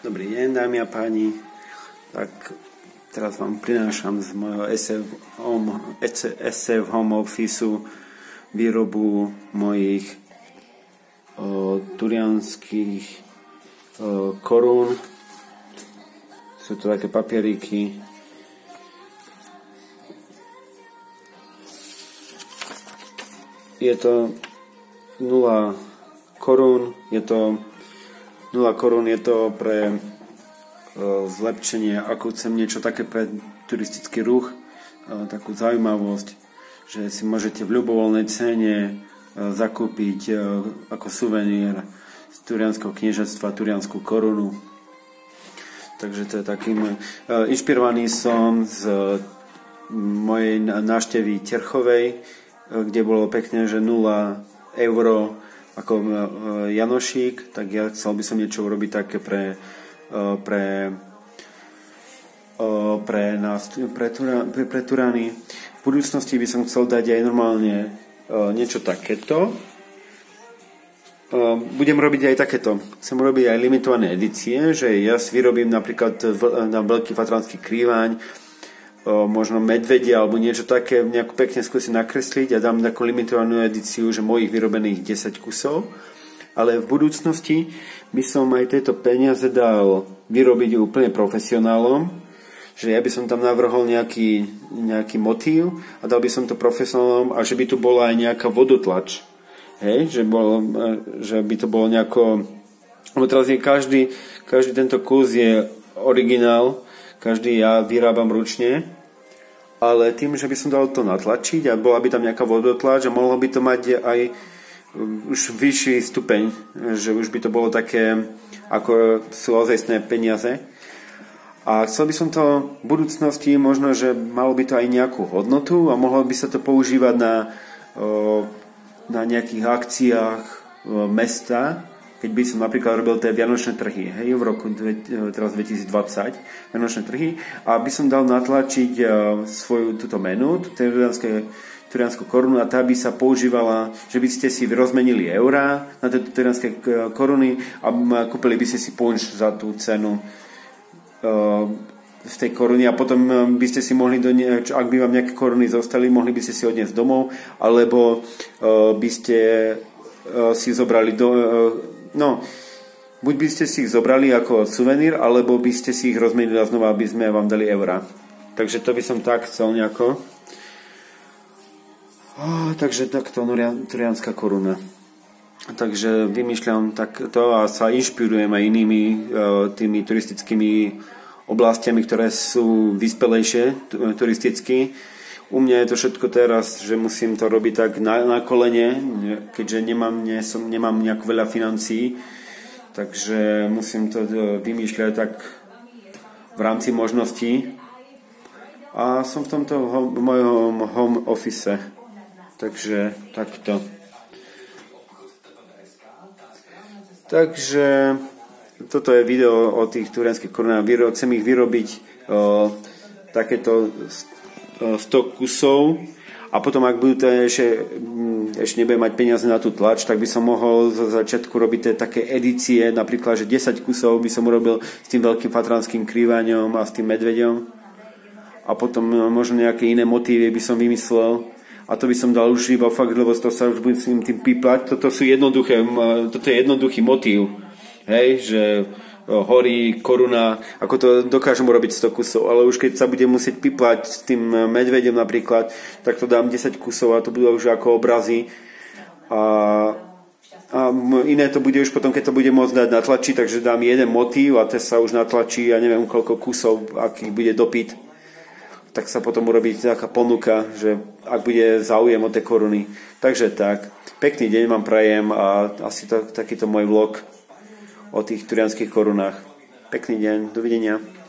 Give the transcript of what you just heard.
Dobrý deň, dámy a páni. Tak teraz vám prinášam z mojho SF Home Office výrobu mojich turianských korún. Sú to také papieriky. Je to 0 korún, je to pre zlepšenie, ako chcem niečo také pre turistický ruch, takú zaujímavosť, že si môžete v ľubovoľnej cene zakúpiť ako suvenír z Turianskeho kniežatstva turiansku korunu. Takže to je takým... Inšpirovaný som z mojej návštevy Terchovej, kde bolo pekne, že 0 euro ako Janošík, tak ja chcel by som niečo urobiť také pre Turány. V budúcnosti by som chcel dať aj normálne niečo takéto. Budem robiť aj takéto. Chcem robiť aj limitované edície, že ja si vyrobím napríklad na veľký fatranský krývaň možno medvedia alebo niečo také, nejako pekne skúsim nakresliť a dám takú limitovanú edíciu, že mojich vyrobených 10 kusov. Ale v budúcnosti by som aj tieto peniaze dal vyrobiť úplne profesionálom, že ja by som tam navrhol nejaký motív a dal by som to profesionálom a že by tu bola aj nejaká vodotlač. Hej? Že by to bolo nejako... Lebo teraz je každý tento kus je originál, každý ja vyrábam ručne, ale tým, že by som dal to natlačiť a bola by tam nejaká vodotlač a mohlo by to mať aj už vyšší stupeň, že už by to bolo také, ako sú ozajstné peniaze. A chcel by som to v budúcnosti, možno, že malo by to aj nejakú hodnotu a mohlo by sa to používať na nejakých akciách mesta, keď by som napríklad robil tie vianočné trhy, hej, v roku teraz 2020, vianočné trhy, a by som dal natlačiť svoju túto menu, turiansku korunu, a tá by sa používala, že by ste si rozmenili eurá na tieto turianské koruny a kúpili by ste si punč za tú cenu v tej koruny a potom by ste si mohli, ak by vám nejaké koruny zostali, mohli by ste si odniesť domov, alebo by ste si zobrali buď by ste si ich zobrali ako suvenír, alebo by ste si ich rozmenili a znova, aby sme vám dali eurá. Takže to by som tak chcel nejako. Takže takto turianská koruna. Takže vymýšľam takto a sa inšpirujem aj inými tými turistickými oblastiami, ktoré sú vyspelejšie turisticky. U mňa je to všetko teraz, že musím to robiť tak na kolene, keďže nemám nejak veľa financií, takže musím to vymýšľať tak v rámci možností. A som v tomto mojom home office, takže takto. Takže toto je video o tých turianských korunách. Chcem ich vyrobiť takéto 100 kusov a potom ak budú to ešte nebudem mať peniaze na tú tlač, tak by som mohol zo začiatku robiť také edície, napríklad, že 10 kusov by som urobil s tým veľkým fatranským krývaňom a s tým medveďom a potom možno nejaké iné motívy by som vymyslel a to by som dal už iba fakt, lebo to sa už budem tým píplať. Toto je jednoduchý motív, hej, že horí, koruna, ako to dokážem urobiť 100 kusov, ale už keď sa budem musieť piplať s tým medvedom napríklad, tak to dám 10 kusov a to budú už ako obrazy a iné to bude už potom, keď to bude môcť dať natlačiť, takže dám jeden motív a to sa už natlačí a neviem koľko kusov, aký bude dopyt, tak sa potom urobí taká ponuka, že ak bude záujem o tie koruny. Takže tak, pekný deň vám prajem a asi takýto môj vlog o tých turianských korunách. Pekný deň, dovidenia.